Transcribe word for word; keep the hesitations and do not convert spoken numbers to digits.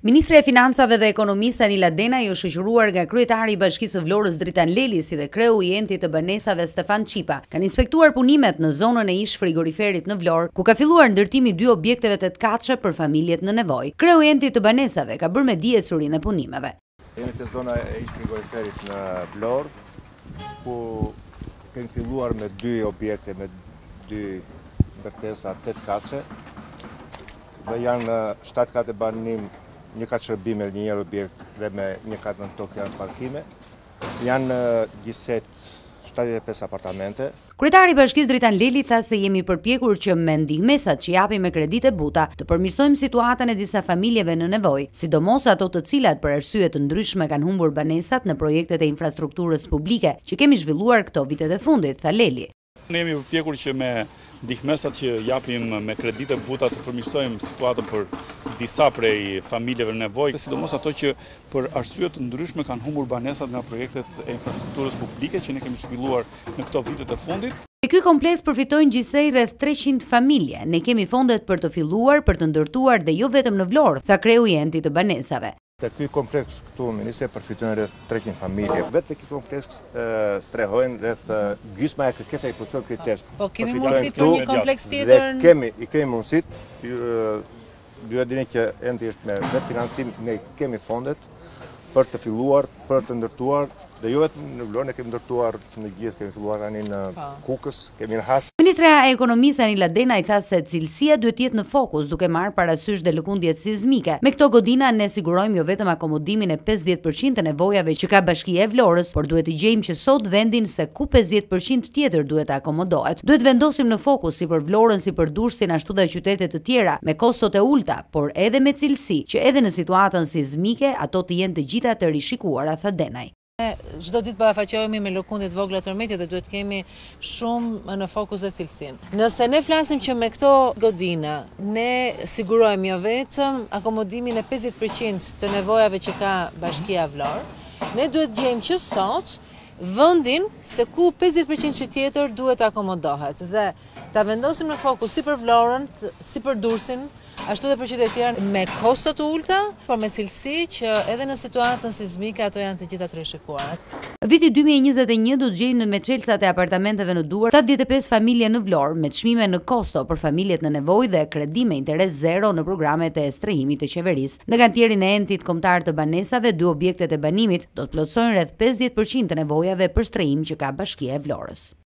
Ministri e Financave dhe Ekonomisë Anila Denaj u shoqëruar nga kryetari i Bashkisë së Vlorës Dritan Leli si dhe kreu i entit të banesave Stefan Qipa. Kanë inspektuar punimet në zonën e ish frigoriferit në Vlorë, ku ka filluar ndërtimi i dy objekteve të katëshe për familjet në nevojë. Kreu i entit të banesave ka bërë me dije surinë e punimeve. Jemi te zona e ish frigoriferit në Vlorë, ku kemi filluar me dy objekte, me dy ndërtesa tetë katëshe. Dhe janë shtatë katë banim, një katë shërbime dhe një objekt dhe me një katë në tokë janë parkime. Janë gjithëset shtatëdhjetë e pesë apartamente. Kryetari i Bashkisë Dritan Leli tha se jemi përpjekur që me ndihmesat që japim me kredite buta të përmirësojmë situatën e disa familjeve në nevojë, sidomos ato të cilat për arsye të ndryshme kanë humbur banesat në projektet e infrastrukturës publike që kemi zhvilluar këto vitet e fundit, tha Leli. Ne jemi përpjekur që me ndihmesat që japim me kredite buta të përmirësojmë situatën për disa prej familjeve në nevojë, sidomos ato që për arsye të ndryshme kanë humbur banesat nga projektet e infrastrukturës publike që ne kemi zhvilluar në këto vitet e fundit. Ky kompleks përfitojnë gjithsej rreth treqind familje. Ne kemi fondet për të filluar, për të ndërtuar dhe jo vetëm në Vlorë, tha kreu i entit të banesave. Te ky kompleks këtu ministre përfitojnë rreth treqind familje. Vetë te ky kompleks strehojnë rreth gjysma e kërkesave për çdo kujdes. Po kemi mundësi për një kompleks tjetër? Dhe kemi, i kemi mundësit. Duhet dini që endi është me vetë financim, ne kemi fondet për të filluar, për të ndërtuar, dhe jo vetëm në Vlorë, ne kemi ndërtuar në gjithë, kemi filluar tani në Kukës, kemi në Has. Ministra e Ekonomisë Anila Denaj tha se cilësia duhet të jetë në fokus duke marrë parasysh dhe lëkundjet sismike. Me këto godina ne sigurojmë jo vetëm akomodimin e pesëdhjetë përqind të nevojave që ka Bashkia e Vlorës, por duhet të gjejmë që sot vendin se ku pesëdhjetë përqind tjetër duhet të akomodohet. Duhet vendosim në fokus si për Vlorën, si për Durrësin, ashtu dhe qytete të tjera me kostot e ulta, por edhe me cilësi, që edhe në situatën sismike ato të jenë të gjitha të rishikuara, tha Denaj. Çdo ditë ballafaqohemi me lëkundjet vogla të tërmetit dhe duhet kemi shumë në fokus dhe cilësinë. Nëse ne flasim që me këto godina ne sigurojmë jo vetëm akomodimin e pesëdhjetë përqind të nevojave që ka Bashkia e Vlorë, ne duhet gjejmë që sot vendin se ku pesëdhjetë përqind që tjetër duhet akomodohet dhe ta vendosim në fokus si për Vlorën, si për Durrësin, ashtu dhe për qytetet tjera me kosto të ulta, por me cilësi që edhe në situatën sismike ato janë të gjitha të rishikuara. Viti dy mijë e njëzet e një do të gjejmë me çelësat e apartamenteve në Durrës tetëdhjetë e pesë familje në Vlorë me çmime në kosto për familjet në nevojë dhe kredi me interes zero në programet e strehimit të qeverisë. Në kantierin e entit kombëtar të banesave, dy objektet e banimit do të plotësojnë rreth pesëdhjetë përqind të nevojave për strehim që ka Bashkia e Vlorës.